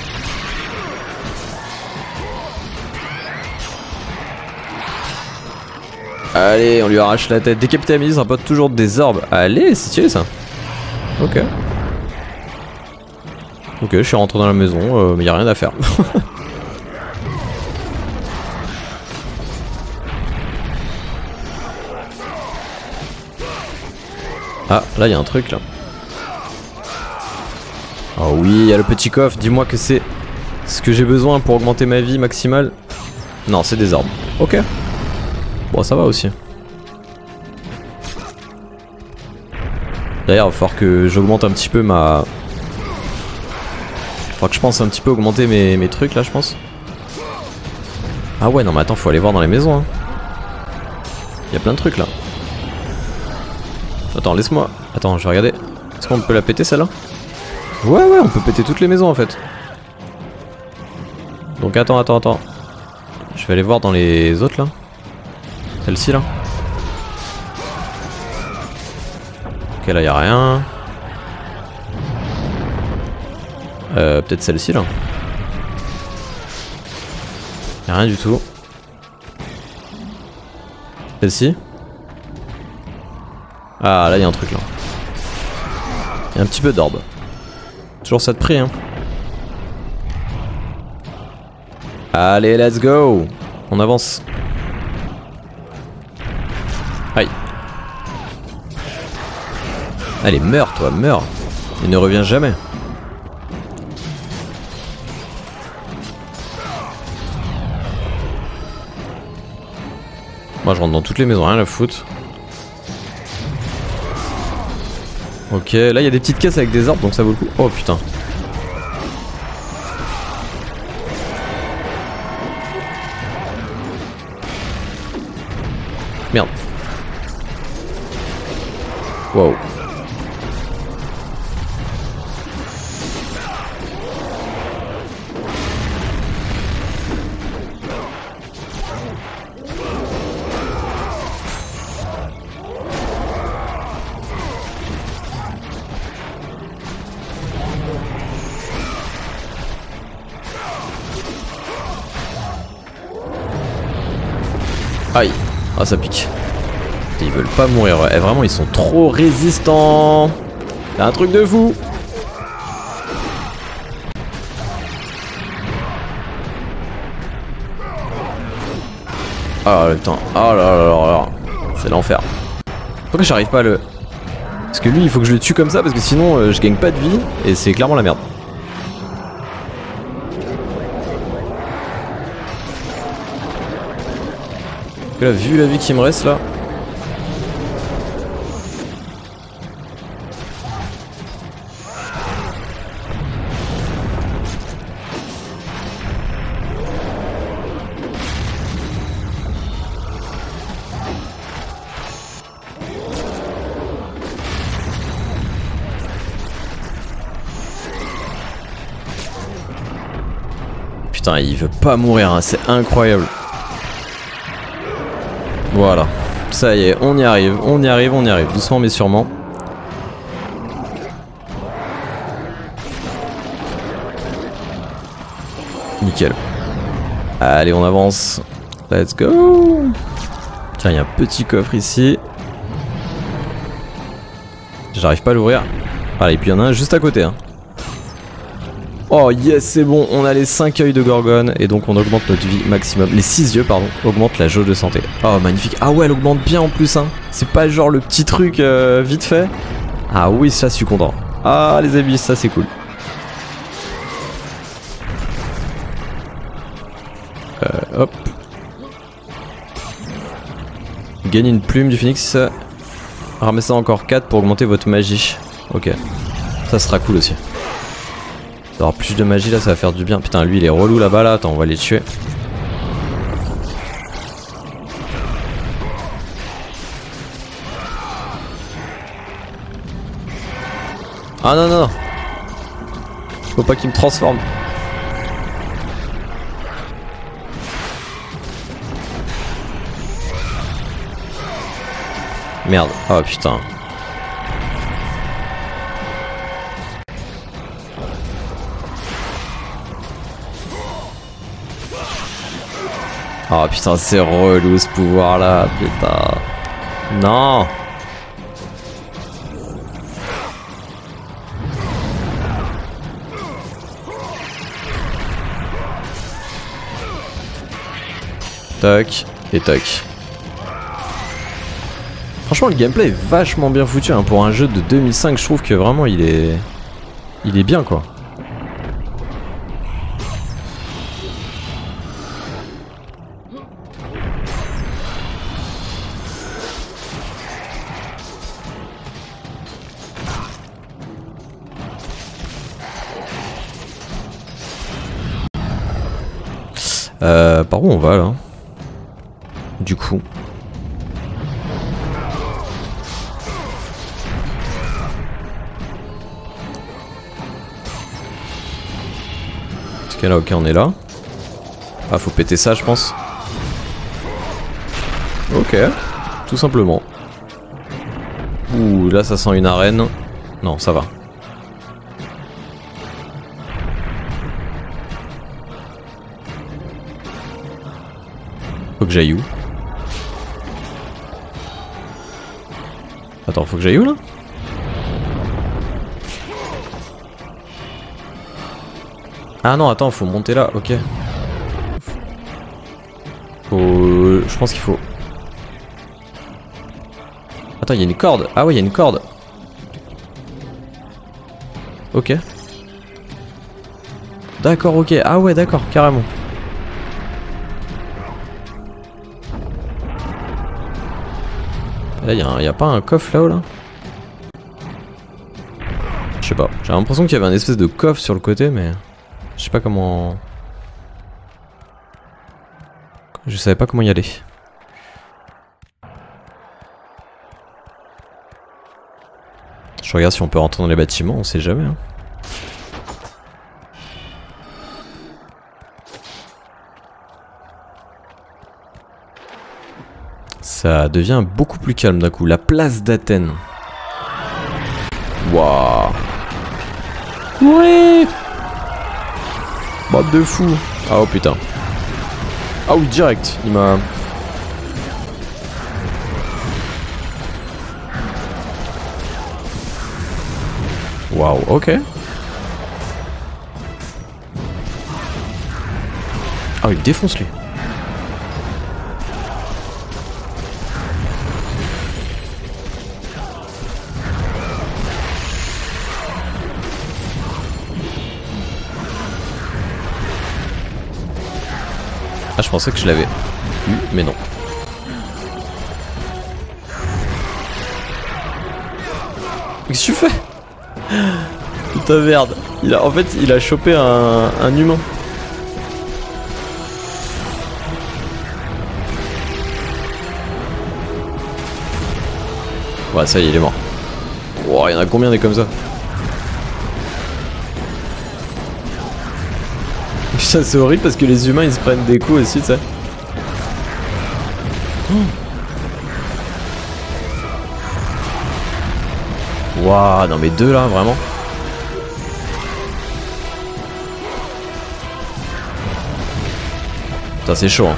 Allez, on lui arrache la tête. Décapité à midi, ça rapporte toujours des orbes. Allez, c'est stylé ça. Ok. Ok, je suis rentré dans la maison, euh, mais y a rien à faire. Ah, là y a un truc là. Oh oui, il y a le petit coffre. Dis-moi que c'est ce que j'ai besoin pour augmenter ma vie maximale. Non, c'est des arbres. Ok. Bon, ça va aussi. D'ailleurs, il va falloir que j'augmente un petit peu ma... Il va falloir que je pense un petit peu augmenter mes, mes trucs là, je pense. Ah ouais, non mais attends, faut aller voir dans les maisons. Hein. Il y a plein de trucs là. Attends, laisse-moi. Attends, je vais regarder. Est-ce qu'on peut la péter celle-là? Ouais, ouais, on peut péter toutes les maisons en fait. Donc attends, attends, attends. Je vais aller voir dans les autres là. Celle-ci là. Ok, là y'a rien. Euh, peut-être celle-ci là. Y'a rien du tout. Celle-ci. Ah, là y'a un truc là. Y'a un petit peu d'orbe. Toujours ça de prix hein. Allez, let's go. On avance. Aïe. Allez, meurs toi, meurs. Il ne revient jamais. Moi je rentre dans toutes les maisons, rien à foutre. Ok, là il y a des petites caisses avec des arbres donc ça vaut le coup. Oh putain. Merde. Wow. Aïe. Ah ça pique. Ils veulent pas mourir. Ouais. Et vraiment ils sont trop résistants. C'est un truc de fou. Ah putain. Oh là là là là. C'est l'enfer. Pourquoi j'arrive pas à le... Parce que lui il faut que je le tue comme ça parce que sinon euh, je gagne pas de vie. Et c'est clairement la merde. Là, vu la vie qui me reste là. Putain, il veut pas mourir, hein, c'est incroyable. Voilà, ça y est, on y arrive, on y arrive, on y arrive, doucement mais sûrement. Nickel. Allez, on avance. Let's go. Tiens, il y a un petit coffre ici. J'arrive pas à l'ouvrir. Voilà, et puis il y en a un juste à côté. Hein. Oh yes, c'est bon, on a les cinq œils de Gorgone et donc on augmente notre vie maximum. Les six yeux, pardon, augmentent la jauge de santé. Oh, magnifique. Ah ouais, elle augmente bien en plus, hein. C'est pas genre le petit truc euh, vite fait. Ah oui, ça, je suis content. Ah, les amis, ça, c'est cool. Euh, hop. Gagnez une plume du phoenix. Ramassez encore quatre pour augmenter votre magie. Ok. Ça sera cool aussi. D'avoir plus de magie là, ça va faire du bien. Putain, lui il est relou là-bas là. Attends, on va les tuer. Ah non, non. Faut pas qu'il me transforme. Merde. Oh putain. Oh putain, c'est relou ce pouvoir là, putain. Non. Toc et toc. Franchement, le gameplay est vachement bien foutu hein. Pour un jeu de deux mille cinq, je trouve que vraiment il est... Il est bien quoi. Euh, par où on va là? Du coup. Ok là, ok, on est là. Ah, faut péter ça, je pense. Ok, tout simplement. Ouh, là ça sent une arène. Non, ça va. Faut que j'aille où? Attends, faut que j'aille où là? Ah non, attends, faut monter là, ok. Faut... Je pense qu'il faut... Attends, il y a une corde. Ah ouais, il y a une corde. Ok. D'accord, ok. Ah ouais, d'accord, carrément. Là, il n'y a, a pas un coffre là-haut, là, là Je sais pas. J'ai l'impression qu'il y avait un espèce de coffre sur le côté, mais... Je sais pas comment... Je savais pas comment y aller. Je regarde si on peut rentrer dans les bâtiments, on sait jamais. Hein. Ça devient beaucoup plus calme d'un coup. La place d'Athènes. Waouh. Ouais. Bande de fou. Ah oh putain. Ah oui, direct. Il m'a... Waouh, ok. Ah, il défonce lui. Ah, je pensais que je l'avais eu, mais non. Qu'est-ce que tu fais? Putain merde. Il a, en fait, il a chopé un, un humain. Ouais, ça y est, il est mort. Wow, il y en a combien des comme ça? Putain, c'est horrible parce que les humains ils se prennent des coups aussi, tu sais. Waouh, non mais deux là, vraiment. Putain, c'est chaud, hein.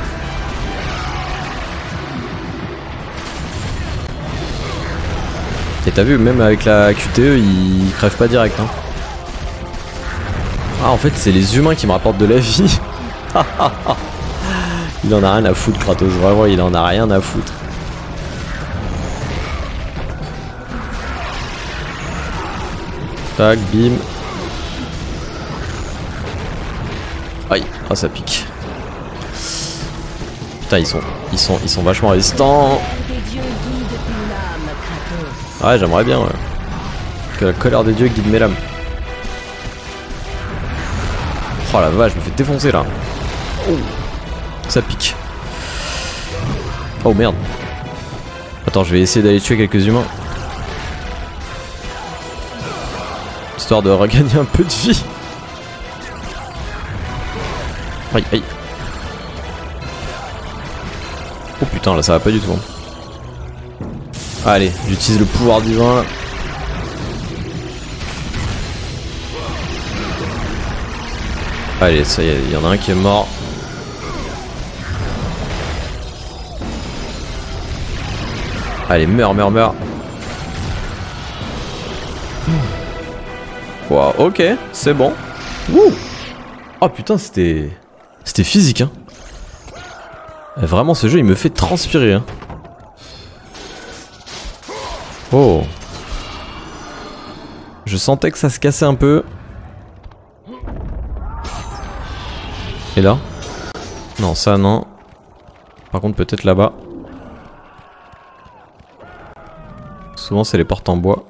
Et t'as vu, même avec la Q T E, ils crèvent pas direct, hein. Ah, en fait, c'est les humains qui me rapportent de la vie. Il en a rien à foutre, Kratos. Vraiment, il en a rien à foutre. Tac, bim. Aïe, ah ça pique. Putain, ils sont, ils sont, ils sont vachement résistants. Ouais, j'aimerais bien, ouais. Que la colère des dieux guide mes lames. Oh la vache, je me fais défoncer là. Oh, ça pique. Oh merde. Attends, je vais essayer d'aller tuer quelques humains. Histoire de regagner un peu de vie. Aïe, aïe. Oh putain, là ça va pas du tout. Allez, j'utilise le pouvoir divin là. Allez, ça y est, il y en a un qui est mort. Allez, meurs, meurs, meurs. Wow, ok, c'est bon. Wouh. Oh putain, c'était... C'était physique, hein. Vraiment, ce jeu, il me fait transpirer, hein. Oh. Je sentais que ça se cassait un peu. Et là? Non, ça, non. Par contre, peut-être là-bas. Souvent, c'est les portes en bois.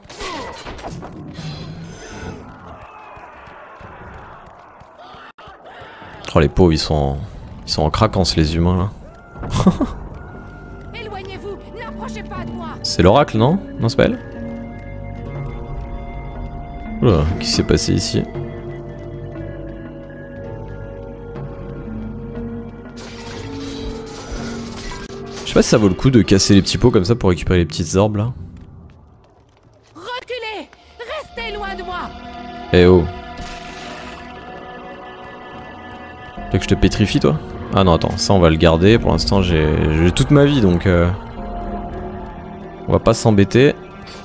Oh les pauvres, ils sont en... ils sont en craquance les humains là. Éloignez-vous, n'approchez pas de moi. C'est l'oracle, non? Non, c'est pas elle? Oula, qu'est-ce qui s'est passé ici? Je sais pas si ça vaut le coup de casser les petits pots comme ça pour récupérer les petites orbes là. Reculez, restez loin de moi. Eh oh. Tu veux que je te pétrifie toi? Ah non attends, ça on va le garder, pour l'instant j'ai toute ma vie donc euh... on va pas s'embêter.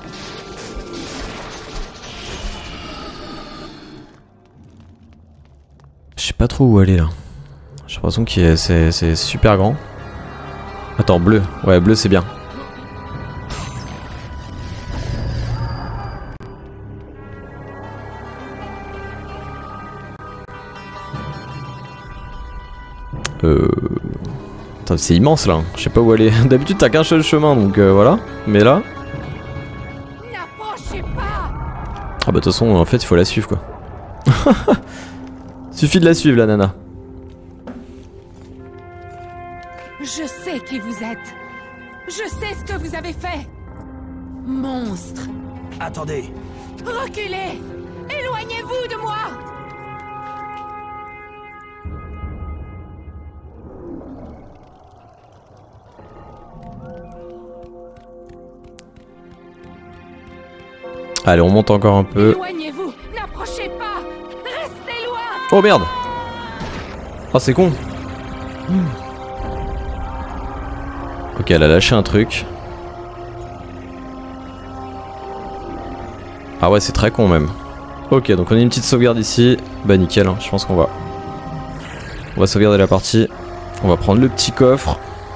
Je sais pas trop où aller là. J'ai l'impression que c'est super grand. Attends, bleu, ouais bleu c'est bien. Euh... C'est immense là, je sais pas où aller. D'habitude t'as qu'un seul chemin donc euh, voilà. Mais là... N'approchez pas. Ah bah de toute façon en fait il faut la suivre quoi. Suffit de la suivre la nana. Je sais qui vous êtes. Je sais ce que vous avez fait. Monstre. Attendez, Reculez! Éloignez-vous de moi! Allez, on monte encore un peu. Éloignez-vous! N'approchez pas! Restez loin! Oh merde! Oh, c'est con! Hmm. Ok, elle a lâché un truc. Ah ouais, c'est très con même. Ok, donc on a une petite sauvegarde ici. Bah nickel, hein, je pense qu'on va... On va sauvegarder la partie. On va prendre le petit coffre.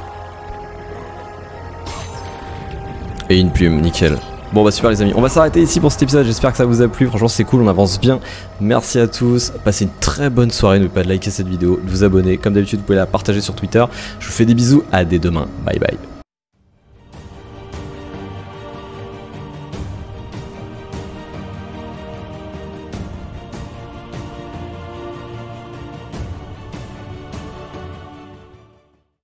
Et une plume, nickel. Bon bah super les amis, on va s'arrêter ici pour cet épisode, j'espère que ça vous a plu, franchement c'est cool, on avance bien. Merci à tous, passez une très bonne soirée, n'oubliez pas de liker cette vidéo, de vous abonner, comme d'habitude vous pouvez la partager sur Twitter. Je vous fais des bisous, à dès demain, bye bye.